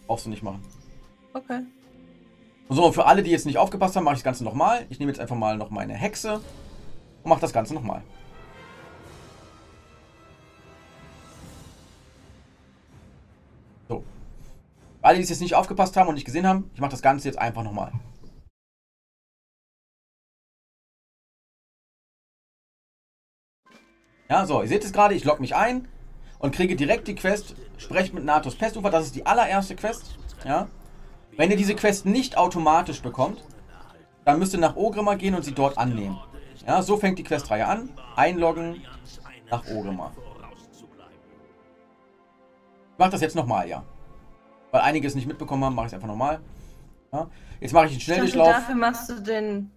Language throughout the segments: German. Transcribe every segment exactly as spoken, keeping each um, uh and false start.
Brauchst du nicht machen. Okay. So, und für alle, die jetzt nicht aufgepasst haben, mache ich das Ganze nochmal. Ich nehme jetzt einfach mal noch meine Hexe und mache das Ganze nochmal. So. Für alle, die es jetzt nicht aufgepasst haben und nicht gesehen haben, ich mache das Ganze jetzt einfach nochmal. Ja, so, ihr seht es gerade, ich logge mich ein und kriege direkt die Quest, sprecht mit Natus Pestufer, das ist die allererste Quest, ja. Wenn ihr diese Quest nicht automatisch bekommt, dann müsst ihr nach Orgrimmar gehen und sie dort annehmen. Ja, so fängt die Questreihe an, einloggen nach Orgrimmar. Ich mache das jetzt nochmal, ja. Weil einige es nicht mitbekommen haben, mache ich es einfach nochmal. Ja. Jetzt mache ich einen Schnelldurchlauf. Ich dachte, dafür machst du den...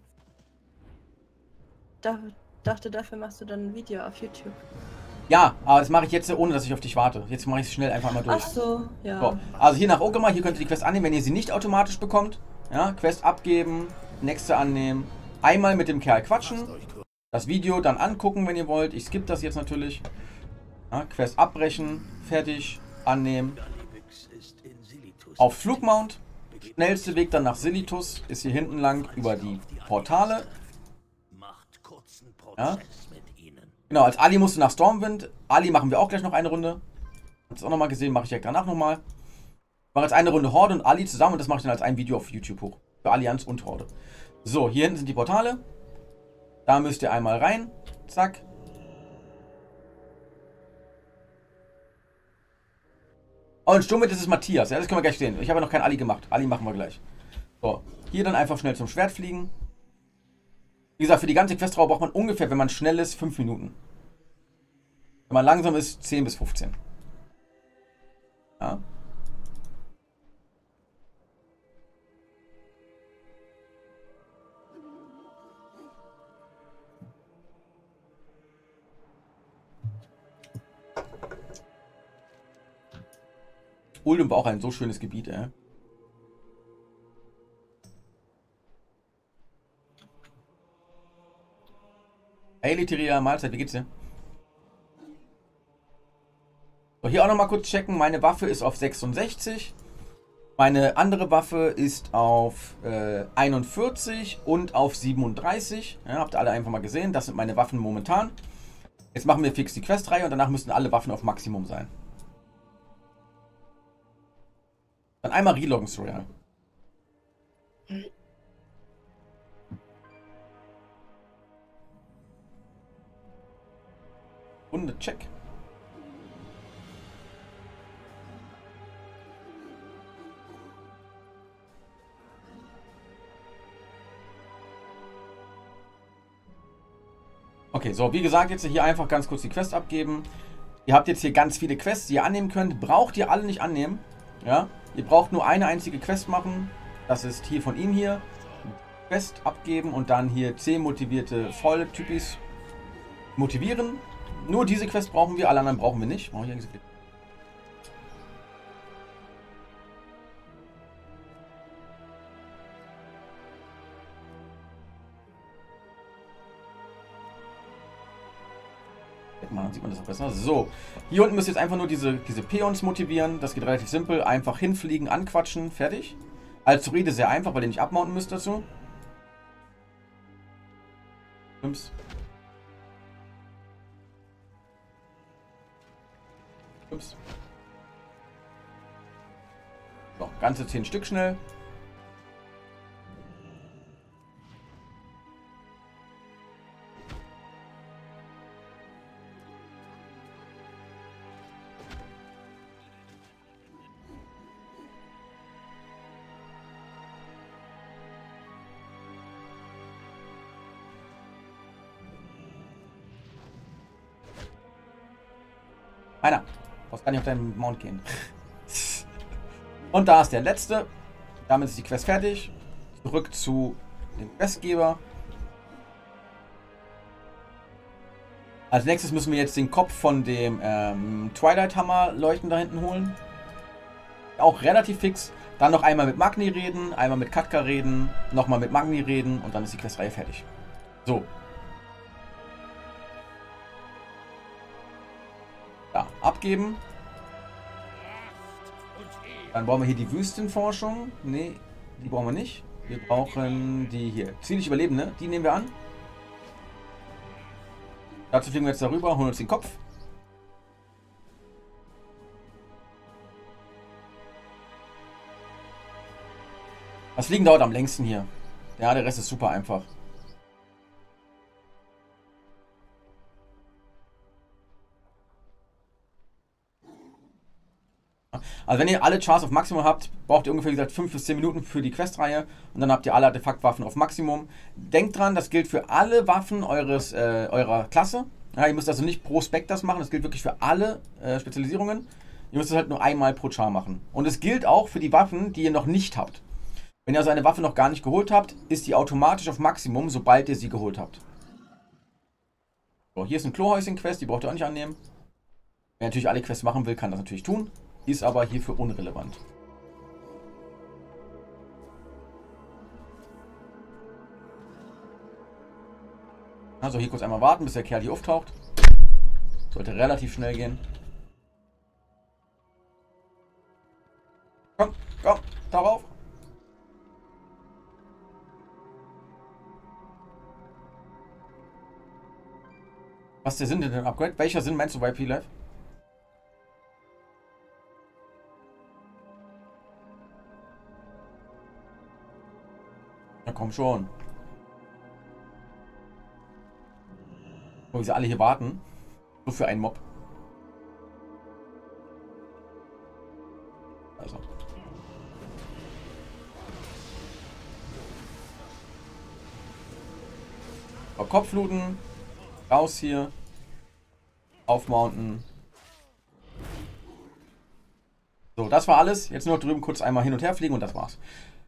Da, dachte, dafür machst du dann ein Video auf YouTube. Ja, aber das mache ich jetzt, ohne dass ich auf dich warte. Jetzt mache ich es schnell einfach mal durch. Ach so, ja. So, also hier nach Orgrimmar, hier könnt ihr die Quest annehmen, wenn ihr sie nicht automatisch bekommt. Ja, Quest abgeben, nächste annehmen. Einmal mit dem Kerl quatschen. Das Video dann angucken, wenn ihr wollt. Ich skippe das jetzt natürlich. Ja, Quest abbrechen, fertig, annehmen. Auf Flugmount. Schnellste Weg dann nach Silithus ist hier hinten lang über die Portale. Ja. Genau, als Ali musst du nach Stormwind. Ali machen wir auch gleich noch eine Runde. Habt ihr auch nochmal gesehen, mache ich ja danach nochmal. Ich mache jetzt eine Runde Horde und Ali zusammen und das mache ich dann als ein Video auf YouTube hoch. Für Allianz und Horde. So, hier hinten sind die Portale. Da müsst ihr einmal rein. Zack. Oh, und Sturmwind, das ist Matthias. Ja, das können wir gleich sehen. Ich habe ja noch keinen Ali gemacht. Ali machen wir gleich. So, hier dann einfach schnell zum Schwert fliegen. Wie gesagt, für die ganze Questreihe braucht man ungefähr, wenn man schnell ist, fünf Minuten. Wenn man langsam ist, zehn bis fünfzehn. Ja. Uldum war auch ein so schönes Gebiet, ey. Hey, Literia, Mahlzeit, wie geht's dir? So, hier auch nochmal kurz checken. Meine Waffe ist auf sechsundsechzig. Meine andere Waffe ist auf äh, einundvierzig und auf siebenunddreißig. Ja, habt ihr alle einfach mal gesehen. Das sind meine Waffen momentan. Jetzt machen wir fix die Questreihe und danach müssten alle Waffen auf Maximum sein. Dann einmal reloggen, Surreal. Runde, check. Okay, so, wie gesagt, jetzt hier einfach ganz kurz die Quest abgeben. Ihr habt jetzt hier ganz viele Quests, die ihr annehmen könnt. Braucht ihr alle nicht annehmen. Ja, ihr braucht nur eine einzige Quest machen. Das ist hier von ihm hier. Quest abgeben und dann hier zehn motivierte Volltypis motivieren. Nur diese Quest brauchen wir, alle anderen brauchen wir nicht. Brauche ich eigentlich Mal sieht man das auch besser. So, hier unten müsst ihr jetzt einfach nur diese, diese Peons motivieren. Das geht relativ simpel. Einfach hinfliegen, anquatschen, fertig. Als Rede sehr einfach, weil ihr nicht abmounten müsst dazu. Ups. Ups. So, ganze zehn Stück schnell. Einer. Was kann ich auf deinen Mount gehen? Und da ist der letzte. Damit ist die Quest fertig. Zurück zu dem Questgeber. Als nächstes müssen wir jetzt den Kopf von dem ähm, Twilight Hammer Leuchten da hinten holen. Auch relativ fix. Dann noch einmal mit Magni reden, einmal mit Katka reden, nochmal mit Magni reden und dann ist die Questreihe fertig. So. Ja, abgeben. Dann brauchen wir hier die Wüstenforschung. Nee, die brauchen wir nicht. Wir brauchen die hier. Ziemlich Überlebende, die nehmen wir an. Dazu fliegen wir jetzt darüber, holen uns den Kopf. Das Fliegen dauert am längsten hier. Ja, der Rest ist super einfach. Also wenn ihr alle Chars auf Maximum habt, braucht ihr ungefähr wie gesagt fünf bis zehn Minuten für die Questreihe und dann habt ihr alle Artefaktwaffen auf Maximum. Denkt dran, das gilt für alle Waffen eures, äh, eurer Klasse. Ja, ihr müsst also nicht pro Spec das machen, das gilt wirklich für alle äh, Spezialisierungen. Ihr müsst es halt nur einmal pro Char machen. Und es gilt auch für die Waffen, die ihr noch nicht habt. Wenn ihr also eine Waffe noch gar nicht geholt habt, ist die automatisch auf Maximum, sobald ihr sie geholt habt. So, hier ist ein Klohäuschen-Quest, die braucht ihr auch nicht annehmen. Wer natürlich alle Quests machen will, kann das natürlich tun. Ist aber hierfür unrelevant. Also hier kurz einmal warten, bis der Kerl hier auftaucht. Sollte relativ schnell gehen. Komm, komm, darauf. Was ist der Sinn denn im Upgrade? Welcher Sinn meinst du bei P-Life? Na komm schon. Wo wie sie alle hier warten. Nur für einen Mob. Also. So, Kopfluten. Raus hier. Aufmounten. So, das war alles. Jetzt nur noch drüben kurz einmal hin und her fliegen und das war's.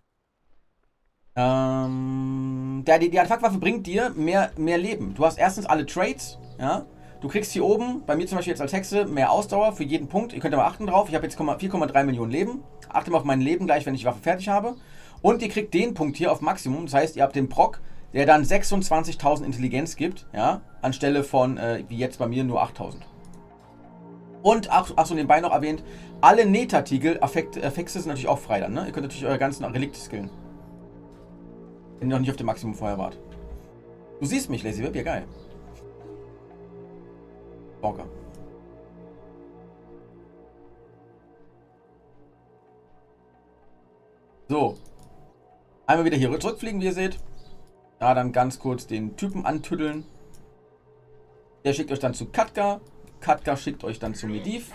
Ähm, der, die, die Artefaktwaffe bringt dir mehr, mehr Leben. Du hast erstens alle Trades, ja. Du kriegst hier oben, bei mir zum Beispiel jetzt als Hexe, mehr Ausdauer für jeden Punkt. Ihr könnt ja mal achten drauf. Ich habe jetzt vier Komma drei Millionen Leben. Achte mal auf mein Leben gleich, wenn ich die Waffe fertig habe. Und ihr kriegt den Punkt hier auf Maximum. Das heißt, ihr habt den Proc, der dann sechsundzwanzigtausend Intelligenz gibt, ja. Anstelle von, äh, wie jetzt bei mir, nur achttausend. Und, ach, ach so, nebenbei noch erwähnt, alle Neta-Tiegel-Affixes sind natürlich auch frei dann, ne? Ihr könnt natürlich eure ganzen Relikte skillen. Wenn ihr noch nicht auf dem Maximum vorher wart. Du siehst mich, Lazy Web, ja geil. Bonker. So. Einmal wieder hier zurückfliegen, wie ihr seht. Da dann ganz kurz den Typen antüddeln. Der schickt euch dann zu Katka. Katka schickt euch dann zu Medivh.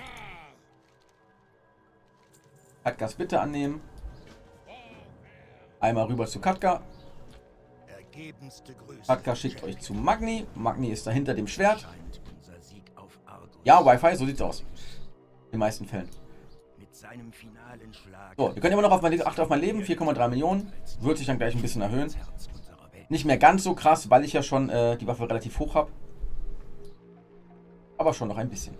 Katkas bitte annehmen. Einmal rüber zu Katka. Katka schickt euch zu Magni. Magni ist da hinter dem Schwert. Ja, Wi-Fi, so sieht's aus. In den meisten Fällen. So, ihr könnt immer noch auf mein, acht auf mein Leben. vier Komma drei Millionen. Wird sich dann gleich ein bisschen erhöhen. Nicht mehr ganz so krass, weil ich ja schon äh, die Waffe relativ hoch habe. Aber schon noch ein bisschen.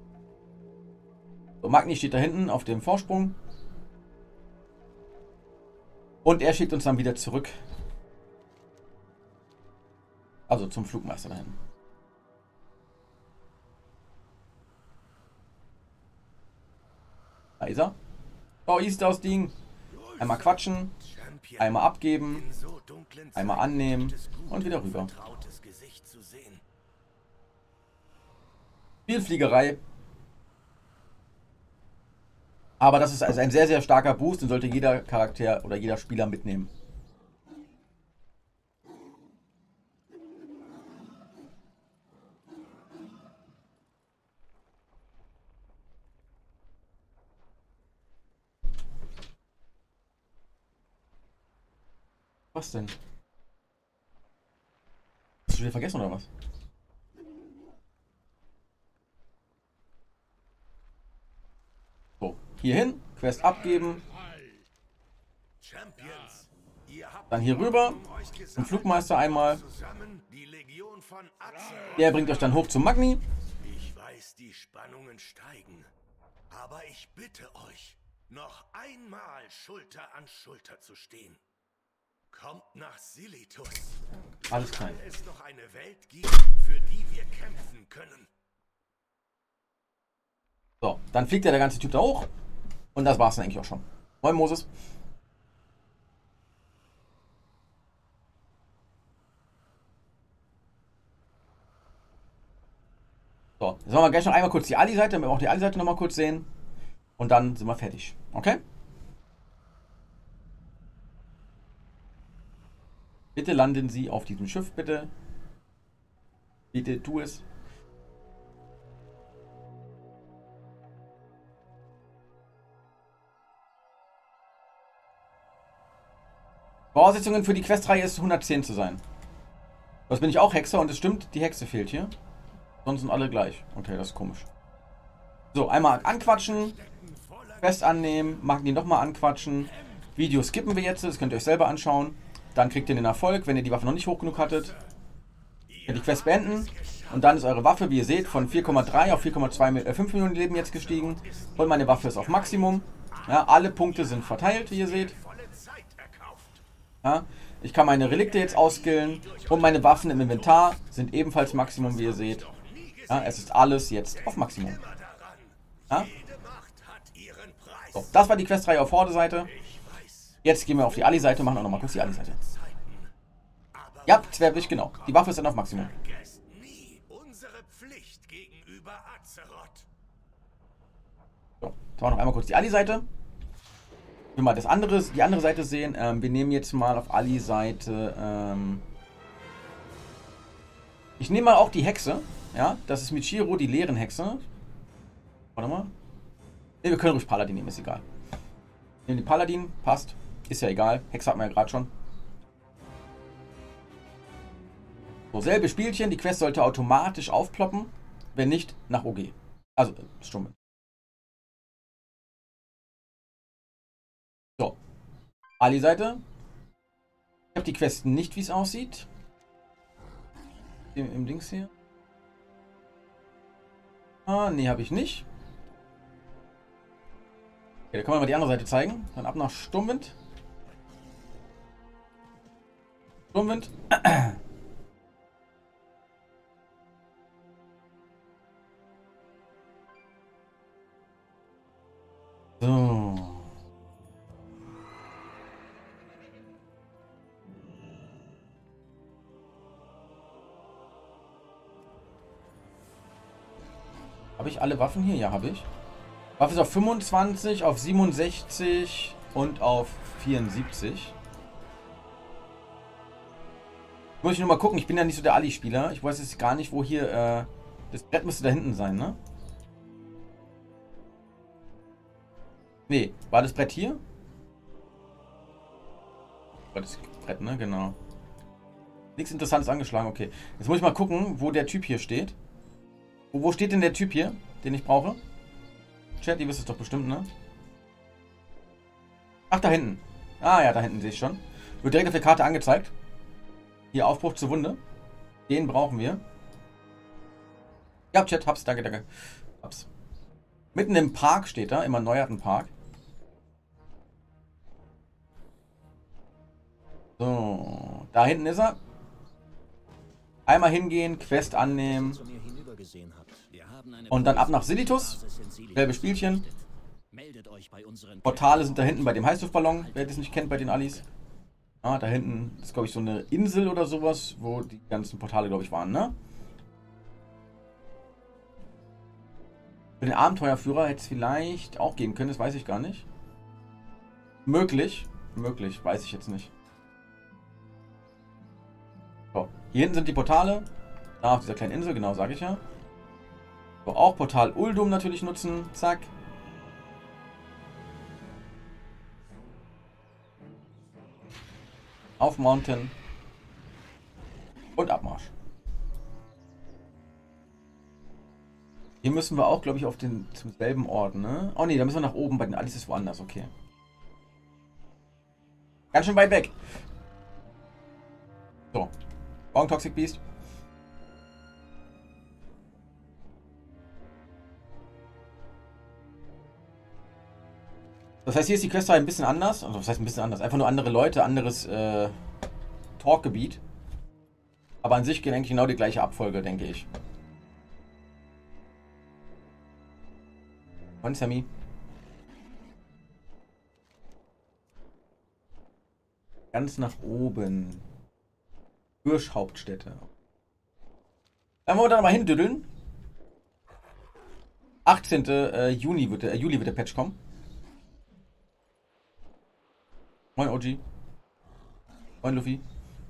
So, Magni steht da hinten auf dem Vorsprung. Und er schickt uns dann wieder zurück. Also zum Flugmeister da hinten. Da ist er. Oh, ist das Ding. Einmal quatschen. Einmal abgeben. Einmal annehmen. Und wieder rüber. Viel Fliegerei. Aber das ist also ein sehr, sehr starker Boost. Den sollte jeder Charakter oder jeder Spieler mitnehmen. Was denn? Hast du wieder vergessen oder was? So, hier hin, Quest abgeben. Dann hier rüber, zum Flugmeister einmal. Der bringt euch dann hoch zum Magni. Ich weiß, die Spannungen steigen, aber ich bitte euch, noch einmal Schulter an Schulter zu stehen. Kommt nach Silithus. Alles klar. Weil es noch eine Welt gibt, für die wir kämpfen können. So, dann fliegt ja der ganze Typ da hoch. Und das war's dann eigentlich auch schon. Moin Moses. So, jetzt machen wir gleich noch einmal kurz die Ali-Seite, damit wir auch die Ali-Seite nochmal kurz sehen. Und dann sind wir fertig. Okay? Bitte landen Sie auf diesem Schiff, bitte. Bitte tu es. Voraussetzungen für die Questreihe ist hundertzehn zu sein. Das bin ich auch Hexer und es stimmt, die Hexe fehlt hier. Sonst sind alle gleich. Okay, das ist komisch. So, einmal anquatschen. Quest annehmen. Machen die nochmal anquatschen. Video skippen wir jetzt. Das könnt ihr euch selber anschauen. Dann kriegt ihr den Erfolg, wenn ihr die Waffe noch nicht hoch genug hattet. Könnt die Quest beenden. Und dann ist eure Waffe, wie ihr seht, von vier Komma drei auf vier Komma fünf Millionen Leben jetzt gestiegen. Und meine Waffe ist auf Maximum. Ja, alle Punkte sind verteilt, wie ihr seht. Ja, ich kann meine Relikte jetzt ausskillen. Und meine Waffen im Inventar sind ebenfalls Maximum, wie ihr seht. Ja, es ist alles jetzt auf Maximum. Ja? So, das war die Questreihe auf Horde-Seite. Jetzt gehen wir auf die Ali-Seite und machen auch nochmal kurz die Ali-Seite. Ja, Zwergwich, genau. Die Waffe ist dann auf Maximum. So, jetzt machen wir noch einmal kurz die Ali-Seite. Wir mal das andere, die andere Seite sehen. Ähm, wir nehmen jetzt mal auf Ali-Seite. Ähm ich nehme mal auch die Hexe. Ja, das ist Michiro, die leeren Hexe. Warte mal. Ne, wir können ruhig Paladin nehmen, ist egal. Nehmen den Paladin, passt. Ist ja egal. Hexe hatten wir ja gerade schon. So, selbe Spielchen. Die Quest sollte automatisch aufploppen. Wenn nicht, nach O G. Also, Stumme. So. Ali-Seite. Ich habe die Quest nicht, wie es aussieht. Im, im Dings hier. Ah, nee, habe ich nicht. Okay, da kann man mal die andere Seite zeigen. Dann ab nach Sturmwind. Sturmwind. So. Habe ich alle Waffen hier? Ja, habe ich. Waffe ist auf fünfundzwanzig, auf siebenundsechzig und auf vierundsiebzig. Muss ich nur mal gucken, ich bin ja nicht so der Ali-Spieler. Ich weiß jetzt gar nicht, wo hier... Äh, das Brett müsste da hinten sein, ne? Nee, war das Brett hier? War das Brett, ne? Genau. Nichts Interessantes angeschlagen, okay. Jetzt muss ich mal gucken, wo der Typ hier steht. Wo, wo steht denn der Typ hier, den ich brauche? Chat, ihr wisst es doch bestimmt, ne? Ach, da hinten. Ah ja, da hinten sehe ich schon. Wird direkt auf der Karte angezeigt. Hier, Aufbruch zur Wunde. Den brauchen wir. Ja, Chat, hab's, danke, danke. Hab's. Mitten im Park steht er, im erneuerten Park. So, da hinten ist er. Einmal hingehen, Quest annehmen. Und dann ab nach Silitus. Selbe Spielchen. Portale sind da hinten bei dem Heißluftballon, wer das nicht kennt bei den Alis. Ah, da hinten ist, glaube ich, so eine Insel oder sowas, wo die ganzen Portale, glaube ich, waren, ne? Für den Abenteuerführer hätte es vielleicht auch gehen können, das weiß ich gar nicht. Möglich. Möglich, weiß ich jetzt nicht. So, hier hinten sind die Portale. Da auf dieser kleinen Insel, genau, sage ich ja. So, auch Portal Uldum natürlich nutzen. Zack. Auf Mountain. Und Abmarsch. Hier müssen wir auch, glaube ich, auf den zum selben Ort, ne? Oh ne, da müssen wir nach oben, bei den Alis ist woanders, okay. Ganz schön weit weg. So. Morgen Toxic Beast. Das heißt, hier ist die Quest ein bisschen anders. Also, das heißt ein bisschen anders. Einfach nur andere Leute, anderes äh, Talkgebiet. Aber an sich geht eigentlich genau die gleiche Abfolge, denke ich. Und Sammy. Ganz nach oben. Hirschhauptstädte. Dann wollen wir da mal hindüddeln. achtzehnten Äh, Juni wird der, äh, Juli wird der Patch kommen. Moin O G. Moin Luffy.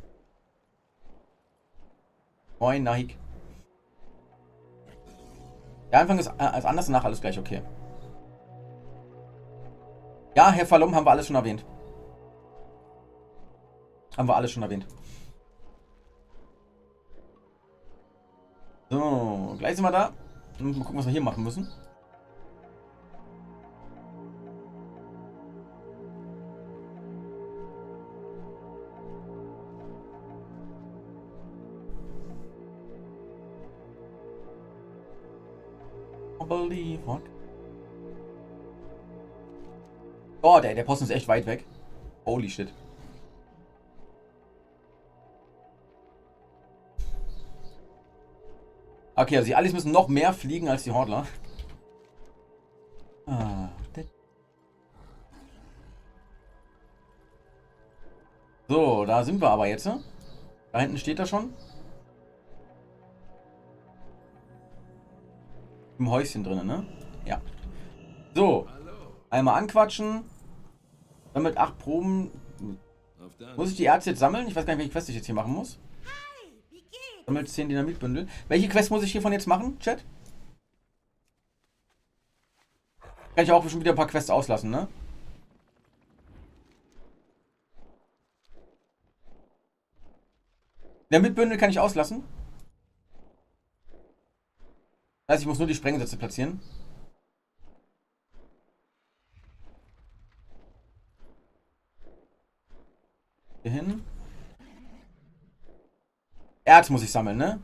Moin Nahik. Der Anfang ist äh, als anders, danach alles gleich okay. Ja, Herr Falum, haben wir alles schon erwähnt. Haben wir alles schon erwähnt. So, gleich sind wir da. Und mal gucken, was wir hier machen müssen. Believe what? Oh, der, der Posten ist echt weit weg. Holy shit. Okay, also die Allies müssen noch mehr fliegen als die Hordler. Ah, so, da sind wir aber jetzt. Da hinten steht er schon. Im Häuschen drinnen, ne? Ja. So. Einmal anquatschen. Dann mit acht Proben. Muss ich die Ärzte jetzt sammeln? Ich weiß gar nicht, welche Quest ich jetzt hier machen muss. Sammelt zehn Dynamitbündel. Welche Quest muss ich hiervon jetzt machen, Chat? Kann ich auch schon wieder ein paar Quests auslassen, ne? Dynamitbündel kann ich auslassen. Das heißt, ich muss nur die Sprengsätze platzieren. Hier hin. Erz muss ich sammeln, ne?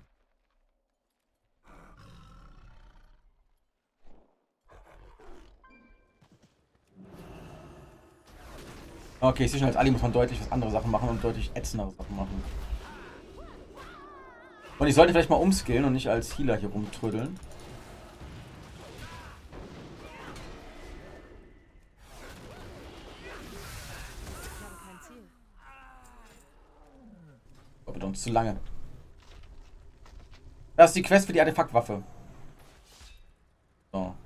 Okay, ich sehe schon, als Ali muss man deutlich was andere Sachen machen und deutlich ätzendere Sachen machen. Und ich sollte vielleicht mal umskillen und nicht als Healer hier rumtrödeln. Aber uns zu lange. Das ist die Quest für die Artefaktwaffe. So.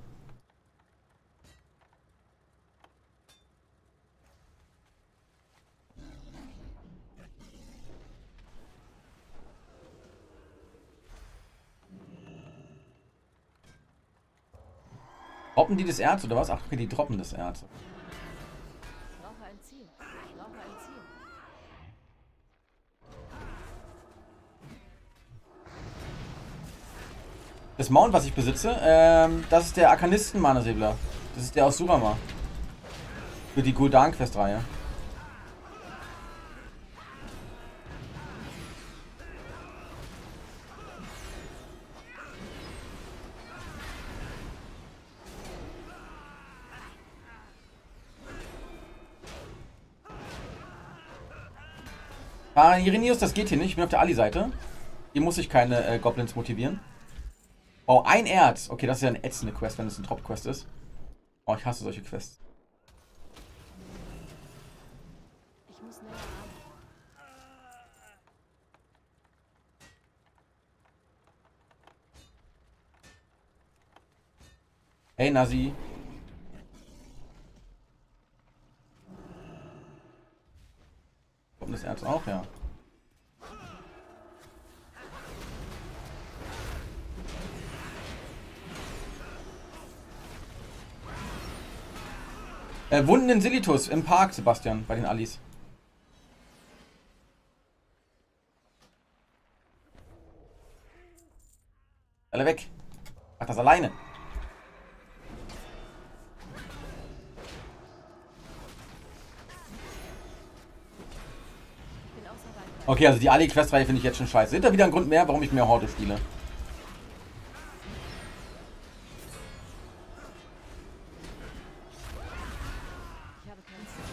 Droppen die das Erz oder was? Ach, okay, die droppen das Erz. Ich brauche ein Ziel. Ich brauche ein Ziel. Das Mount, was ich besitze, ähm, das ist der Arkanisten-Mana-Säbler. Das ist der aus Surama. Für die Gul'dan-Quest-Reihe. Ah, Irinius, das geht hier nicht. Ich bin auf der Ali-Seite. Hier muss ich keine äh, Goblins motivieren. Oh, ein Erz. Okay, das ist ja eine ätzende Quest, wenn es ein Top-Quest ist. Oh, ich hasse solche Quests. Ich muss näher ran. Hey, Nazi. Kommt das Erz auch, ja. Äh, Wunden in Silitus im Park, Sebastian, bei den Allis. Alle weg. Mach das alleine. Bin außer Reichweite. Okay, also die Ali-Quest-Reihe finde ich jetzt schon scheiße. Sind da wieder ein Grund mehr, warum ich mehr Horde spiele? Ich habe kein Ziel.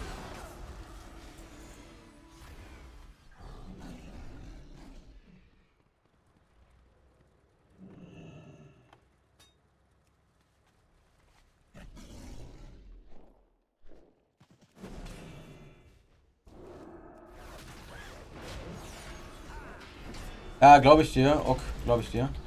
Ja, glaube ich dir. Ok, glaube ich dir.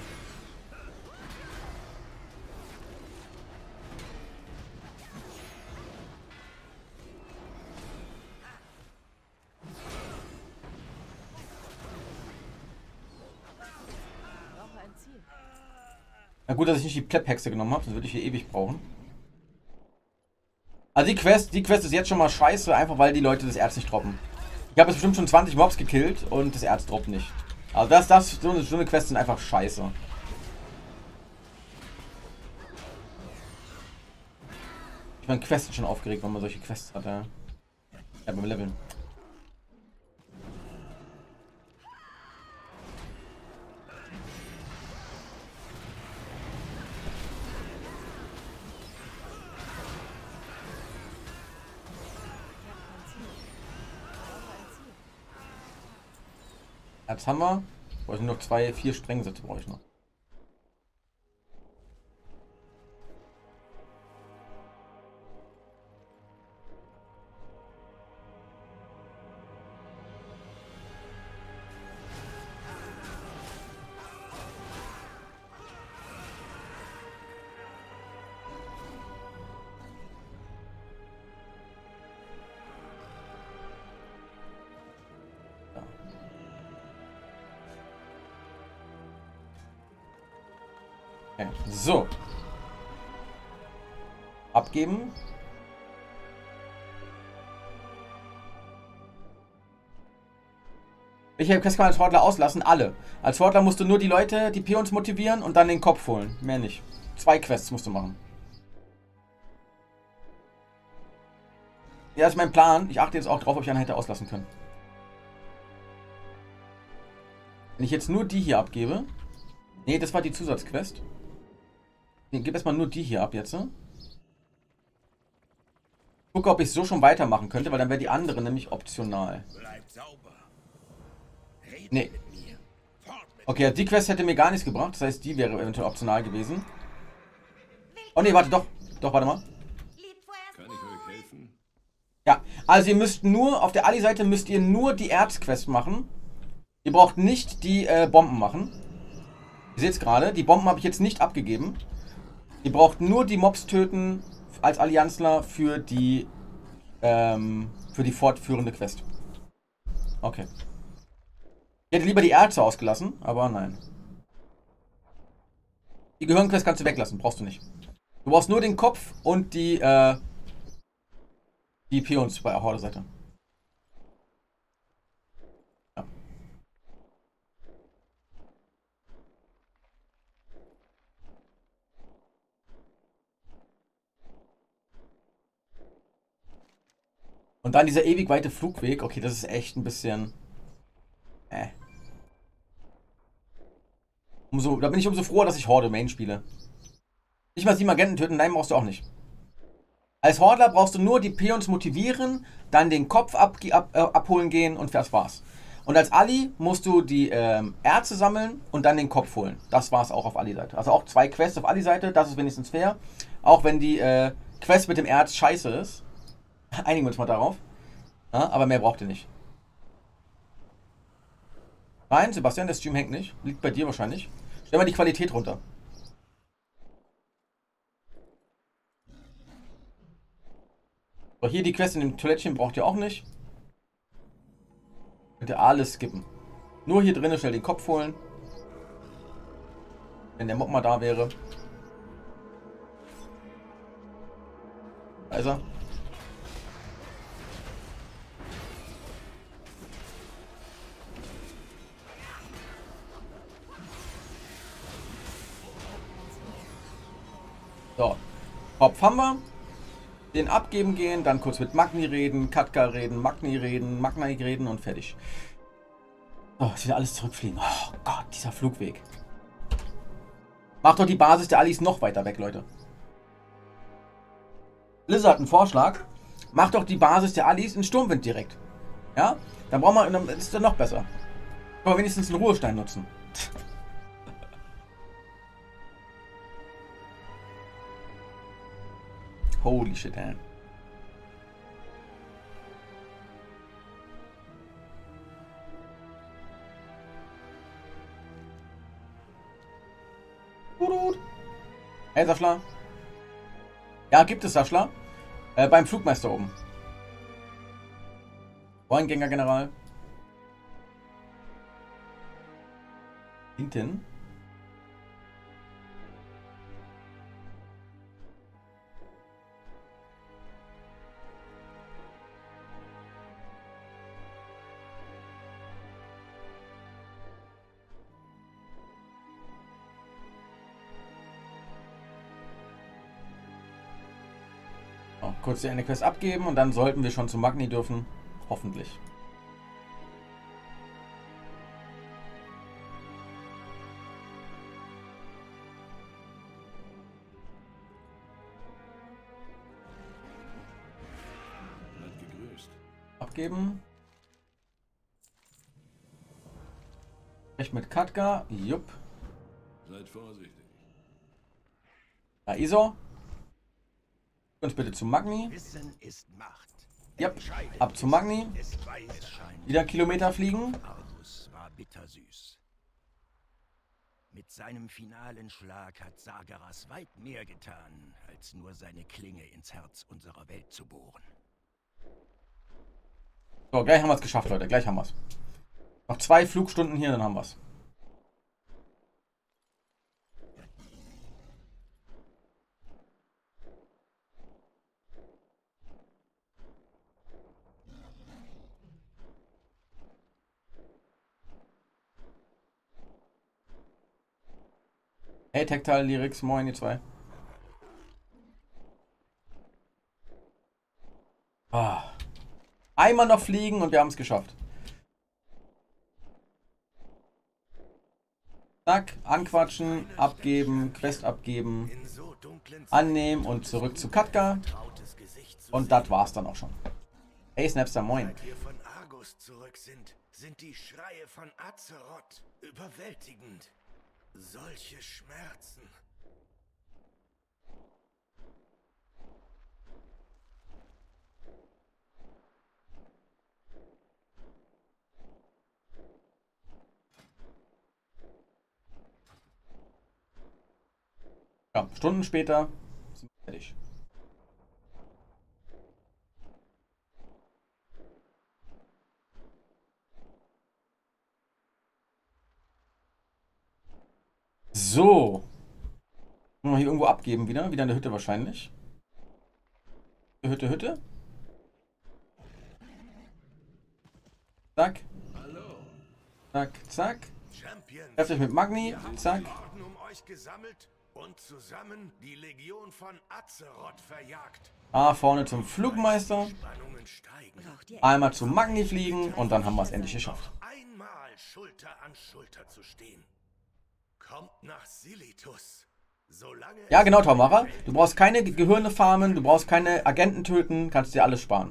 Brauche ein Ziel. Na gut, dass ich nicht die Plepp-Hexe genommen habe, sonst würde ich hier ewig brauchen. Also die Quest, die Quest ist jetzt schon mal scheiße, einfach weil die Leute das Erz nicht droppen. Ich habe jetzt bestimmt schon zwanzig Mobs gekillt und das Erz droppt nicht. Also das, das, so eine, so eine Quest sind einfach scheiße. Ich meine, Quests sind schon aufgeregt, wenn man solche Quests hat, ja. Ja, beim Leveln. Jetzt haben wir. Brauche ich nur noch zwei, vier Sprengsätze brauche ich noch. Okay. So. Abgeben. Welche Quest kann man als Sportler auslassen? Alle. Als Sportler musst du nur die Leute, die Peons motivieren und dann den Kopf holen. Mehr nicht. Zwei Quests musst du machen. Ja, das ist mein Plan. Ich achte jetzt auch drauf, ob ich einen hätte auslassen können. Wenn ich jetzt nur die hier abgebe. Nee, das war die Zusatzquest. Ich gebe erstmal nur die hier ab jetzt. Gucke, ob ich so schon weitermachen könnte, weil dann wäre die andere nämlich optional. Nee. Okay, die Quest hätte mir gar nichts gebracht. Das heißt, die wäre eventuell optional gewesen. Oh nee, warte, doch. Doch, warte mal. Kann ich euch helfen? Ja, also ihr müsst nur, auf der Ali-Seite müsst ihr nur die Erzquest machen. Ihr braucht nicht die äh, Bomben machen. Ihr seht es gerade, die Bomben habe ich jetzt nicht abgegeben. Ihr braucht nur die Mobs töten als Allianzler für die ähm, für die fortführende Quest. Okay. Ich hätte lieber die Erze ausgelassen, aber nein. Die Gehirnquest kannst du weglassen, brauchst du nicht. Du brauchst nur den Kopf und die äh, die Peons bei der Horde-Seite. Ja. Und dann dieser ewig weite Flugweg. Okay, das ist echt ein bisschen... Äh. Umso, da bin ich umso froher, dass ich Horde Main spiele. Nicht mal sieben Agenten töten, nein, brauchst du auch nicht. Als Hordler brauchst du nur die Peons motivieren, dann den Kopf ab, ab, äh, abholen gehen und das war's. Und als Ali musst du die ähm, Erze sammeln und dann den Kopf holen. Das war's auch auf Ali-Seite. Also auch zwei Quests auf Ali-Seite, das ist wenigstens fair. Auch wenn die äh, Quest mit dem Erz scheiße ist. Einigen wir uns mal darauf. Ja, aber mehr braucht ihr nicht. Nein, Sebastian, der Stream hängt nicht. Liegt bei dir wahrscheinlich. Stell mal die Qualität runter. So, hier die Quest in dem Toilettchen braucht ihr auch nicht. Könnt ihr alles skippen. Nur hier drinnen schnell den Kopf holen. Wenn der Mob mal da wäre. Da ist er. So, Kopf haben wir. Den abgeben gehen, dann kurz mit Magni reden, Katka reden, Magni reden, Magni reden und fertig. So, jetzt wieder alles zurückfliegen. Oh Gott, dieser Flugweg. Macht doch die Basis der Alis noch weiter weg, Leute. Blizzard, ein Vorschlag. Macht doch die Basis der Alis in Sturmwind direkt. Ja? Dann brauchen wir, dann ist das noch besser. Können wir wenigstens einen Ruhestein nutzen. Holy shit, ey. Hey, Saschler. Ja, gibt es, Saschler. Äh, beim Flugmeister oben. Wohingänger General. Hinten. Oh, kurz die eine Quest abgeben und dann sollten wir schon zu Magni dürfen. Hoffentlich. Abgeben. Echt mit Katka. Jupp. Seid vorsichtig. Da ISO. Uns bitte zu Magni. Wissen ist Macht. Yep. Ab zu Magni. Es weiß scheint. Wieder Kilometer fliegen. Argus war bittersüß. Mit seinem finalen Schlag hat Sargeras weit mehr getan, als nur seine Klinge ins Herz unserer Welt zu bohren. So, gleich haben wir es geschafft, Leute. Gleich haben wir es. Noch zwei Flugstunden hier, dann haben wir es. Hey, Tactile Lyrics, moin, ihr zwei. Ah. Einmal noch fliegen und wir haben es geschafft. Zack, anquatschen, abgeben, Quest abgeben, annehmen und zurück zu Katka. Und das war's dann auch schon. Hey, Snapster, moin. Seit wir von Argus zurück sind, sind die Schreie von Azeroth überwältigend. Solche Schmerzen. Ja, Stunden später sind wir fertig. So. Müssen wir hier irgendwo abgeben wieder. Wieder in der Hütte wahrscheinlich. Hütte, Hütte. Zack. Zack, zack. Trefft euch mit Magni. Zack. Um euch gesammelt und zusammen die Legion von Azeroth verjagt. Ah, vorne zum Flugmeister. Spannungen steigen. Einmal zu Magni fliegen und dann haben wir es endlich geschafft. Einmal Schulter an Schulter zu stehen. Kommt nach Silitus. Solange Ja, genau, Taumacher. Du brauchst keine Gehirne farmen, du brauchst keine Agenten töten, kannst dir alles sparen.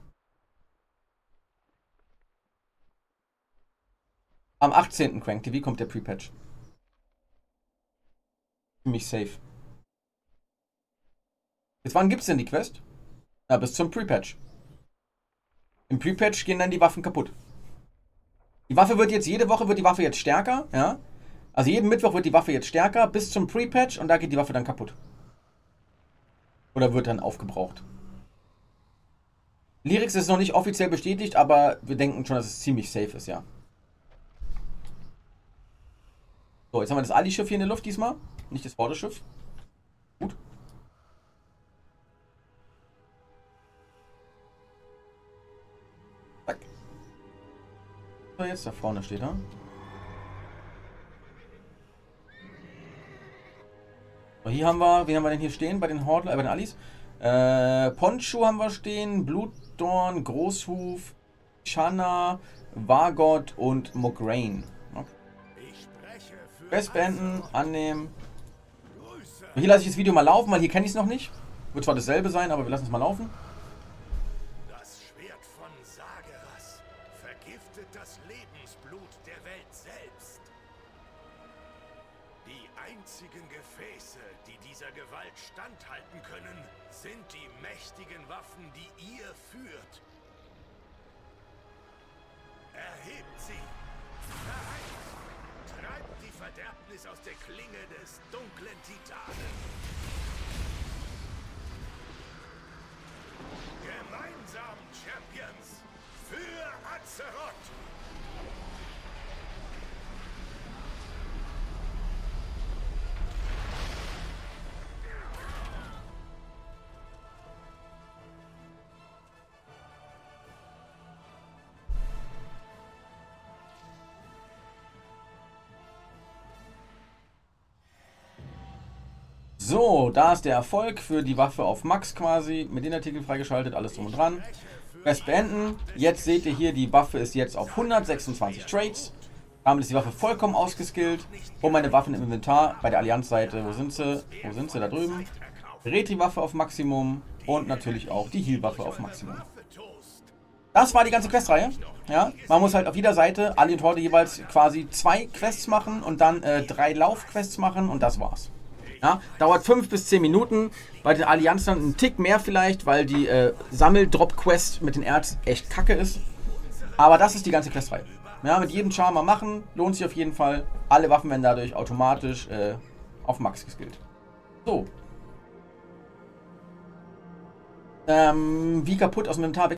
Am achtzehnten Crank T V kommt der Pre-Patch. Ziemlich safe. Bis wann gibt's denn die Quest? Na, bis zum Pre-Patch. Im Pre-Patch gehen dann die Waffen kaputt. Die Waffe wird jetzt, jede Woche wird die Waffe jetzt stärker, ja? Also jeden Mittwoch wird die Waffe jetzt stärker, bis zum Pre-Patch und da geht die Waffe dann kaputt. Oder wird dann aufgebraucht. Lyrics ist noch nicht offiziell bestätigt, aber wir denken schon, dass es ziemlich safe ist, ja. So, jetzt haben wir das Ali-Schiff hier in der Luft diesmal. Nicht das Horde-Schiff. Gut. Zack. So, jetzt da vorne steht er. So, hier haben wir, wen haben wir denn hier stehen? Bei den Hordler, äh, bei den Alis? Äh, Poncho haben wir stehen, Blutdorn, Großhuf, Shanna, Vargot und Mograine. Okay. Quest beenden, annehmen. Und hier lasse ich das Video mal laufen, weil hier kenne ich es noch nicht. Wird zwar dasselbe sein, aber wir lassen es mal laufen. das Schwert von Sargeras vergiftet das Lebensblut der Welt selbst. Die einzigen Gefäße, die dieser Gewalt standhalten können, sind die mächtigen Waffen, die ihr führt. Erhebt sie! Vereint! Treibt die Verderbnis aus der Klinge des dunklen Titanen. Gemeinsam, Champions, für Azeroth! So, da ist der Erfolg für die Waffe auf Max quasi. Mit den Artikeln freigeschaltet, alles drum und dran. Quest beenden. Jetzt seht ihr hier, die Waffe ist jetzt auf hundertsechsundzwanzig Trades. Damit ist die Waffe vollkommen ausgeskillt. Und meine Waffen im Inventar bei der Allianz-Seite. Wo sind sie? Wo sind sie? Da drüben. Retri-Waffe auf Maximum. Und natürlich auch die Heal-Waffe auf Maximum. Das war die ganze Questreihe. Ja, man muss halt auf jeder Seite, alle Horde jeweils quasi zwei Quests machen und dann äh, drei Laufquests machen und das war's. Ja, dauert fünf bis zehn Minuten. Bei den Allianz dann einen Tick mehr vielleicht, weil die äh, Sammel-Drop-Quest mit den Erz echt kacke ist. Aber das ist die ganze Questreihe. Ja, mit jedem Charme mal machen, lohnt sich auf jeden Fall. Alle Waffen werden dadurch automatisch äh, auf Max geskillt. So. Ähm, wie kaputt aus dem Inventar